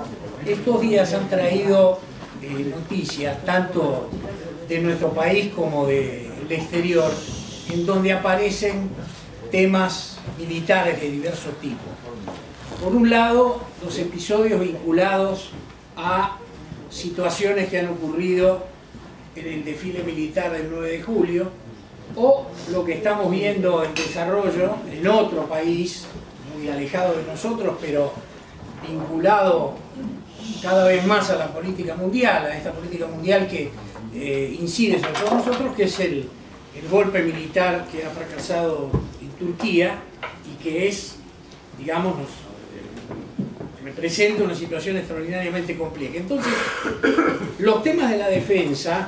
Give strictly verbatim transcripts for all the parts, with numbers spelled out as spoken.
estos días han traído eh, noticias tanto de nuestro país como del exterior, en donde aparecen temas militares de diversos tipos. Por un lado, los episodios vinculados a situaciones que han ocurrido en el desfile militar del nueve de julio, o lo que estamos viendo en desarrollo en otro país, muy alejado de nosotros, pero vinculado cada vez más a la política mundial, a esta política mundial que eh, incide sobre todos nosotros, que es el, el golpe militar que ha fracasado en Turquía y que es, digamos, nos, eh, representa una situación extraordinariamente compleja. Entonces, los temas de la defensa,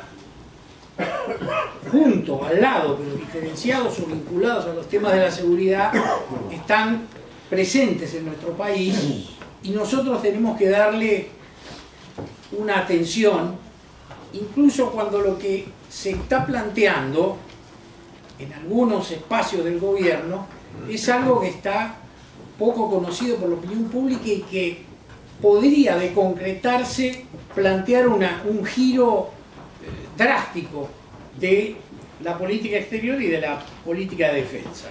junto, al lado, pero diferenciados o vinculados a los temas de la seguridad, están presentes en nuestro país y nosotros tenemos que darle una atención, incluso cuando lo que se está planteando en algunos espacios del gobierno es algo que está poco conocido por la opinión pública y que podría, de concretarse, plantear una, un giro eh, drástico de la política exterior y de la política de defensa.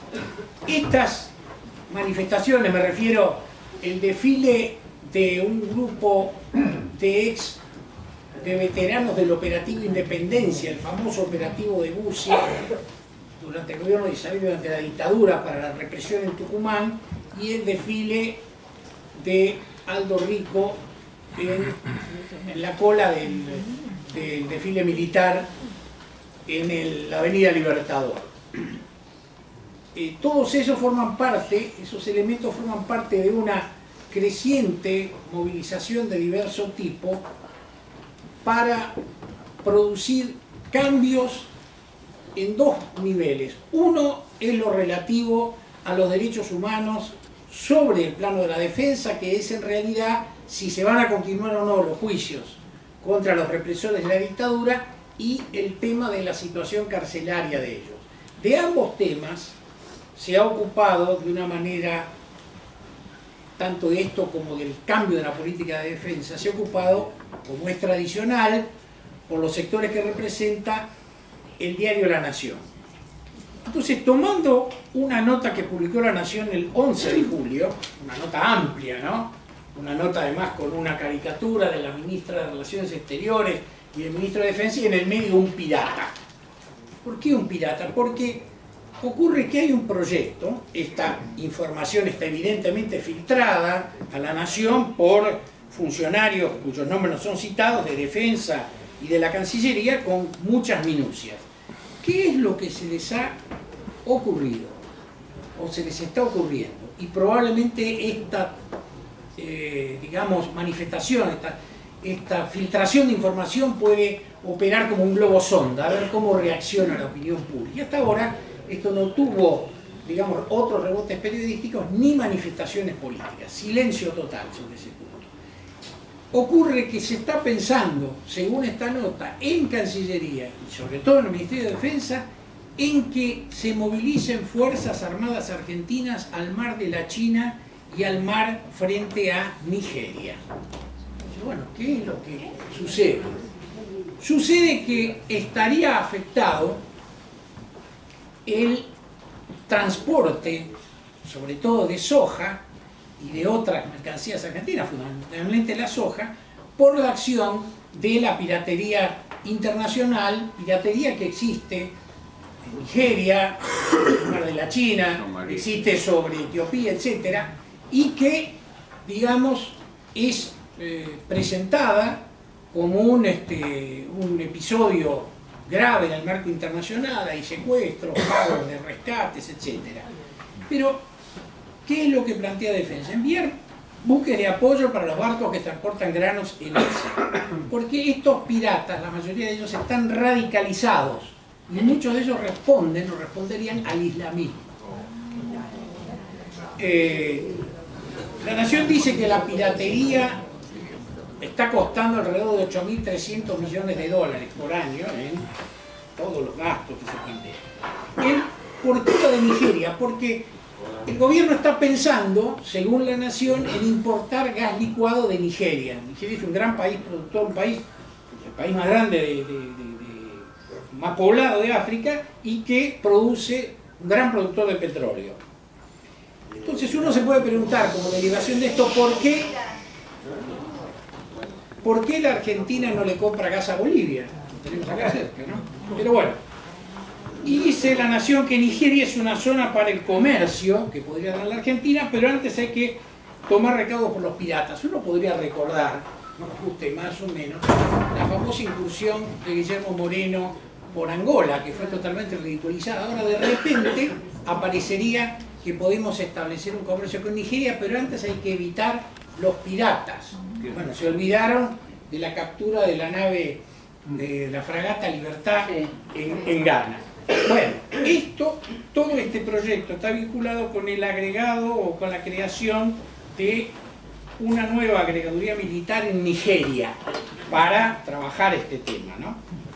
Estas manifestaciones, me refiero al desfile de un grupo de ex de veteranos del operativo Independencia, el famoso operativo de Bussi durante el gobierno de Isabel, durante la dictadura, para la represión en Tucumán, y el desfile de Aldo Rico en, en la cola del, del desfile militar en el, la Avenida Libertador. Eh, todos esos forman parte, esos elementos forman parte de una creciente movilización de diverso tipo para producir cambios en dos niveles. Uno es lo relativo a los derechos humanos sobre el plano de la defensa, que es en realidad si se van a continuar o no los juicios contra los represores de la dictadura, y el tema de la situación carcelaria de ellos. De ambos temas se ha ocupado de una manera, tanto de esto como del cambio de la política de defensa, se ha ocupado, como es tradicional, por los sectores que representa el diario La Nación. Entonces, tomando una nota que publicó La Nación el once de julio, una nota amplia, ¿no? Una nota además con una caricatura de la ministra de Relaciones Exteriores y el ministro de Defensa, y en el medio un pirata. ¿Por qué un pirata? Porque ocurre que hay un proyecto, esta información está evidentemente filtrada a La Nación por funcionarios cuyos nombres no son citados, de Defensa y de la Cancillería, con muchas minucias. ¿Qué es lo que se les ha ocurrido? O se les está ocurriendo. Y probablemente esta, eh, digamos, manifestación, esta, esta filtración de información puede operar como un globo sonda, a ver cómo reacciona la opinión pública. Y hasta ahora esto no tuvo, digamos, otros rebotes periodísticos ni manifestaciones políticas. Silencio total sobre ese punto. Ocurre que se está pensando, según esta nota, en Cancillería y sobre todo en el Ministerio de Defensa, en que se movilicen fuerzas armadas argentinas al mar de la China y al mar frente a Nigeria. Bueno, ¿qué es lo que sucede? Sucede que estaría afectado el transporte, sobre todo de soja y de otras mercancías argentinas, fundamentalmente la soja, por la acción de la piratería internacional, piratería que existe en Nigeria, en el mar de la China, existe sobre Etiopía, etcétera, y que, digamos, es eh, presentada como un, este, un episodio grave en el marco internacional, hay secuestros, pagos de rescates, etcétera. Pero, ¿qué es lo que plantea Defensa? Enviar buques de apoyo para los barcos que transportan granos en Asia. Porque estos piratas, la mayoría de ellos, están radicalizados y muchos de ellos responden o responderían al islamismo. Eh, la Nación dice que la piratería está costando alrededor de ocho mil trescientos millones de dólares por año en todos los gastos que se plantean. ¿Por qué lo de Nigeria? Porque el gobierno está pensando, según La Nación, en importar gas licuado de Nigeria. Nigeria es un gran país productor, un país, el país más grande, de, de, de, de, más poblado de África, y que produce un gran productor de petróleo. Entonces uno se puede preguntar, como derivación de esto, ¿por qué, ¿por qué la Argentina no le compra gas a Bolivia? Lo tenemos acá cerca, ¿no? Pero bueno. Y dice La Nación que Nigeria es una zona para el comercio, que podría dar la Argentina, pero antes hay que tomar recaudos por los piratas. Uno podría recordar, no nos guste más o menos, la famosa incursión de Guillermo Moreno por Angola, que fue totalmente ridiculizada. Ahora de repente aparecería que podemos establecer un comercio con Nigeria, pero antes hay que evitar los piratas. Bueno, se olvidaron de la captura de la nave, de la fragata Libertad en, en Ghana. Bueno, esto, todo este proyecto está vinculado con el agregado o con la creación de una nueva agregaduría militar en Nigeria para trabajar este tema, ¿no?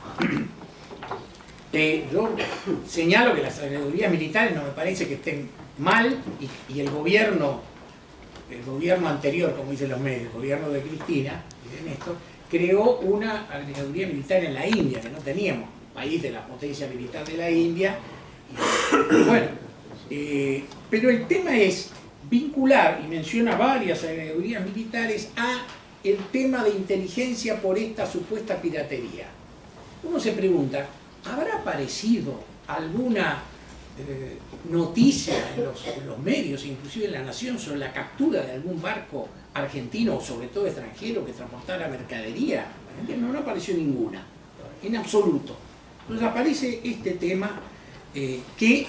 Eh, yo señalo que las agregadurías militares no me parece que estén mal, y, y el gobierno, el gobierno anterior, como dicen los medios, el gobierno de Cristina y de Néstor, creó una agregaduría militar en la India, que no teníamos. País de la potencia militar de la India. Y, bueno, eh, pero el tema es vincular, y menciona varias agregadurías militares, a el tema de inteligencia por esta supuesta piratería. Uno se pregunta, ¿habrá aparecido alguna eh, noticia en los, en los medios, inclusive en La Nación, sobre la captura de algún barco argentino o sobre todo extranjero que transportara mercadería? No, no apareció ninguna, en absoluto. Entonces aparece este tema eh, que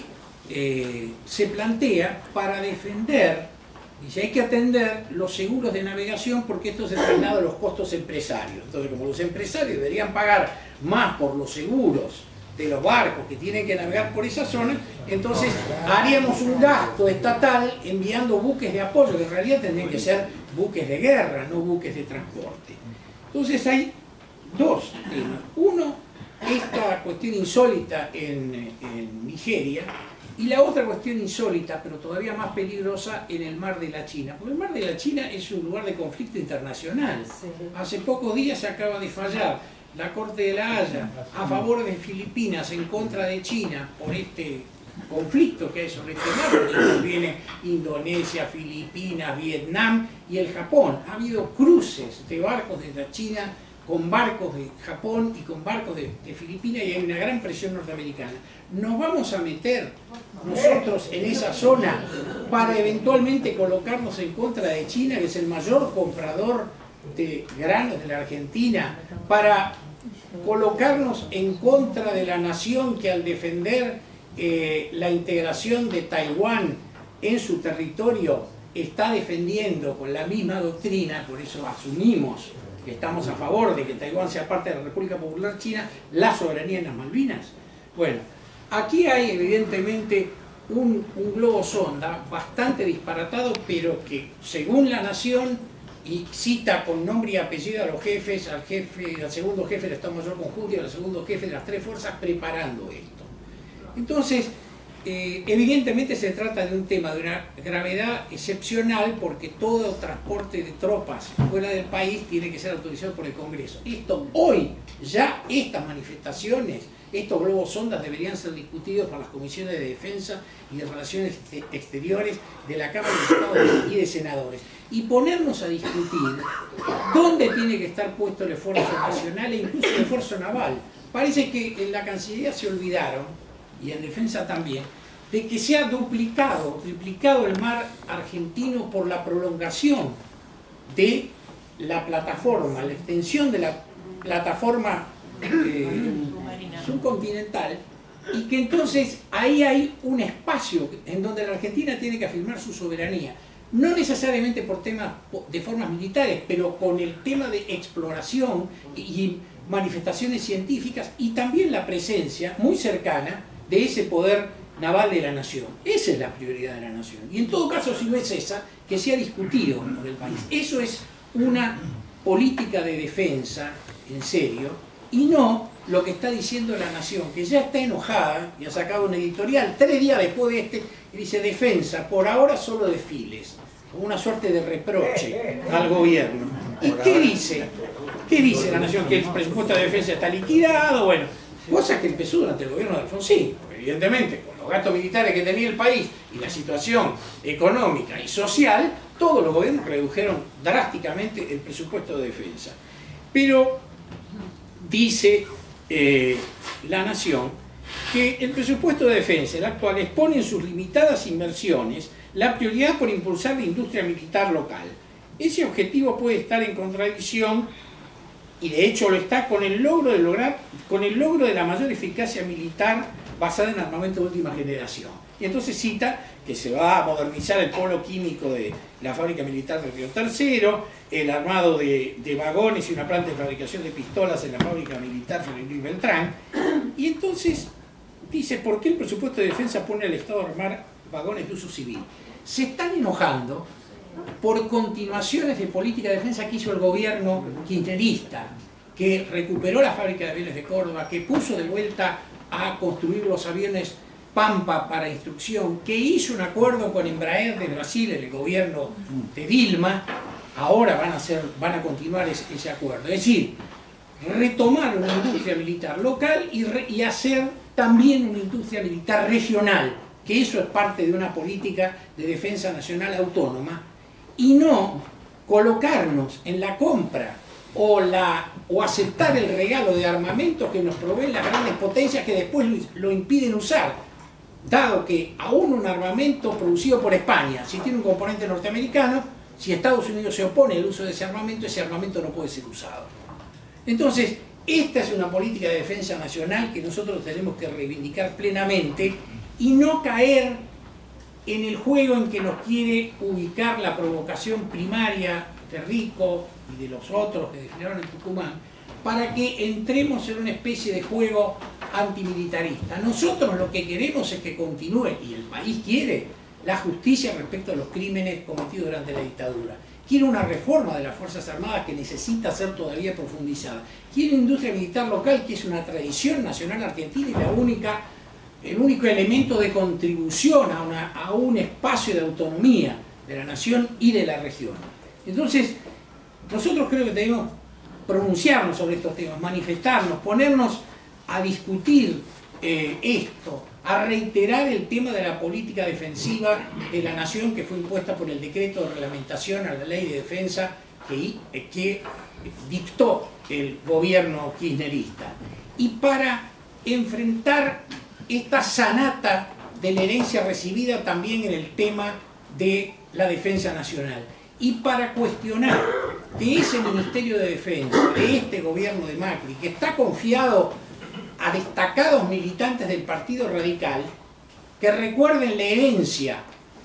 eh, se plantea para defender, dice, hay que atender los seguros de navegación porque esto se traslada a los costos empresarios. Entonces, como los empresarios deberían pagar más por los seguros de los barcos que tienen que navegar por esa zona, entonces haríamos un gasto estatal enviando buques de apoyo, que en realidad tendrían que ser buques de guerra, no buques de transporte. Entonces hay dos temas. Uno, esta cuestión insólita en, en Nigeria, y la otra cuestión insólita, pero todavía más peligrosa, en el Mar de la China. Porque el Mar de la China es un lugar de conflicto internacional. Hace pocos días se acaba de fallar la Corte de la Haya a favor de Filipinas en contra de China por este conflicto que hay sobre este mar, donde viene Indonesia, Filipinas, Vietnam y el Japón. Ha habido cruces de barcos desde China con barcos de Japón y con barcos de, de Filipinas, y hay una gran presión norteamericana. ¿Nos vamos a meter nosotros en esa zona para eventualmente colocarnos en contra de China, que es el mayor comprador de granos de la Argentina, para colocarnos en contra de la nación que al defender eh, la integración de Taiwán en su territorio está defendiendo con la misma doctrina? Por eso asumimos que estamos a favor de que Taiwán sea parte de la República Popular China, la soberanía en las Malvinas. Bueno, aquí hay evidentemente un, un globo sonda bastante disparatado, pero que según La Nación, y cita con nombre y apellido a los jefes, al jefe, al segundo jefe del Estado Mayor Conjunto y al segundo jefe de las tres fuerzas preparando esto. Entonces, Eh, evidentemente se trata de un tema de una gravedad excepcional, porque todo transporte de tropas fuera del país tiene que ser autorizado por el Congreso. Esto hoy, ya estas manifestaciones, estos globos sondas deberían ser discutidos por las comisiones de defensa y de relaciones exteriores de la Cámara de Diputados y de Senadores, y ponernos a discutir dónde tiene que estar puesto el esfuerzo nacional e incluso el esfuerzo naval. Parece que en la Cancillería se olvidaron, y en defensa también, de que se ha duplicado, triplicado el mar argentino por la prolongación de la plataforma, la extensión de la plataforma eh, subcontinental, y que entonces ahí hay un espacio en donde la Argentina tiene que afirmar su soberanía, no necesariamente por temas de formas militares, pero con el tema de exploración y manifestaciones científicas, y también la presencia muy cercana de ese poder naval de la nación. Esa es la prioridad de la nación, y en todo caso, si no es esa, que sea discutido por el país. Eso es una política de defensa en serio, y no lo que está diciendo La Nación, que ya está enojada y ha sacado un editorial tres días después de este, y dice: defensa, por ahora solo desfiles, como una suerte de reproche al gobierno. ¿Y qué dice? ¿Qué dice La Nación? Que el presupuesto de defensa está liquidado, bueno, cosa que empezó durante el gobierno de Alfonsín, evidentemente, con los gastos militares que tenía el país y la situación económica y social, todos los gobiernos redujeron drásticamente el presupuesto de defensa. Pero dice eh, La Nación que el presupuesto de defensa, el actual, expone en sus limitadas inversiones la prioridad por impulsar la industria militar local. Ese objetivo puede estar en contradicción, y de hecho lo está, con el logro de lograr, con el logro de la mayor eficacia militar basada en armamento de última generación. Y entonces cita que se va a modernizar el polo químico de la fábrica militar de Río Tercero, el armado de, de vagones y una planta de fabricación de pistolas en la fábrica militar Felipe Luis Beltrán. Y entonces dice: ¿por qué el presupuesto de defensa pone al Estado a armar vagones de uso civil? Se están enojando por continuaciones de política de defensa que hizo el gobierno kirchnerista, que recuperó la fábrica de aviones de Córdoba, que puso de vuelta a construir los aviones Pampa para instrucción, que hizo un acuerdo con Embraer de Brasil, el gobierno de Dilma. Ahora van a, hacer, van a continuar ese, ese acuerdo. Es decir, retomar una industria militar local y, re, y hacer también una industria militar regional, que eso es parte de una política de defensa nacional autónoma, y no colocarnos en la compra o, la, o aceptar el regalo de armamentos que nos proveen las grandes potencias, que después lo, lo impiden usar, dado que aún un armamento producido por España, si tiene un componente norteamericano, si Estados Unidos se opone al uso de ese armamento, ese armamento no puede ser usado. Entonces, esta es una política de defensa nacional que nosotros tenemos que reivindicar plenamente y no caer en el juego en que nos quiere ubicar la provocación primaria de Rico y de los otros que desfilaron en Tucumán, para que entremos en una especie de juego antimilitarista. Nosotros lo que queremos es que continúe, y el país quiere, la justicia respecto a los crímenes cometidos durante la dictadura. Quiere una reforma de las Fuerzas Armadas que necesita ser todavía profundizada. Quiere una industria militar local que es una tradición nacional argentina y la única, el único elemento de contribución a, una, a un espacio de autonomía de la nación y de la región. Entonces, nosotros creo que debemos pronunciarnos sobre estos temas, manifestarnos, ponernos a discutir eh, esto, a reiterar el tema de la política defensiva de la nación que fue impuesta por el decreto de reglamentación a la ley de defensa que, eh, que dictó el gobierno kirchnerista. Y para enfrentar esta sanata de la herencia recibida también en el tema de la defensa nacional. Y para cuestionar que ese Ministerio de Defensa, de este gobierno de Macri, que está confiado a destacados militantes del Partido Radical, que recuerden la herencia,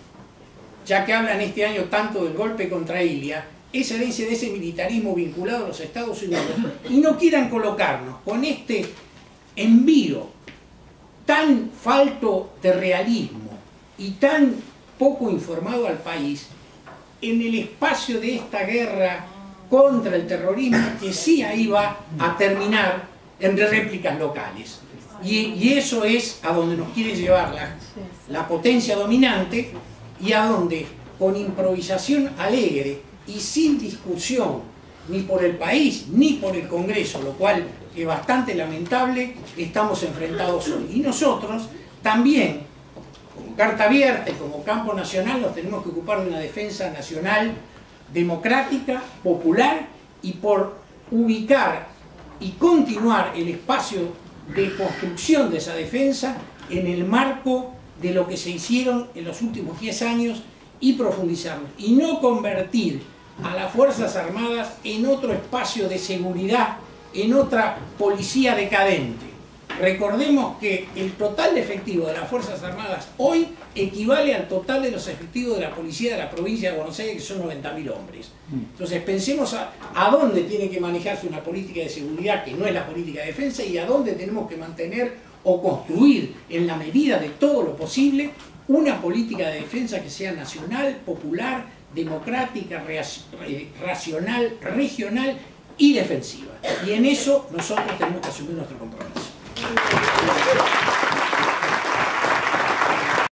ya que hablan este año tanto del golpe contra Ilia, esa herencia de ese militarismo vinculado a los Estados Unidos, y no quieran colocarnos con este envío tan falto de realismo y tan poco informado al país en el espacio de esta guerra contra el terrorismo, que sí ahí va a terminar en réplicas locales. Y, y eso es a donde nos quiere llevar la, la potencia dominante, y a donde, con improvisación alegre y sin discusión ni por el país ni por el Congreso, lo cual es bastante lamentable, estamos enfrentados hoy. Y nosotros también, como carta abierta y como campo nacional, nos tenemos que ocupar de una defensa nacional democrática, popular, y por ubicar y continuar el espacio de construcción de esa defensa en el marco de lo que se hicieron en los últimos diez años y profundizarlo, y no convertir a las Fuerzas Armadas en otro espacio de seguridad, en otra policía decadente. Recordemos que el total de efectivo de las Fuerzas Armadas hoy equivale al total de los efectivos de la policía de la provincia de Buenos Aires, que son noventa mil hombres. Entonces pensemos a, a dónde tiene que manejarse una política de seguridad que no es la política de defensa, y a dónde tenemos que mantener o construir, en la medida de todo lo posible, una política de defensa que sea nacional, popular, democrática, racional, regional y defensiva. Y en eso nosotros tenemos que asumir nuestro compromiso.